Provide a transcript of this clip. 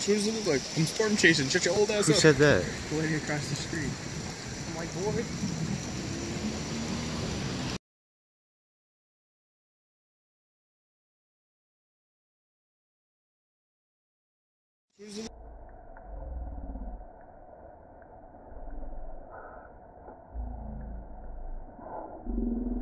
What does it look like? I'm storm chasing. Shut your old ass Who up. said that? The lady across the street. I'm like, boy. What does it look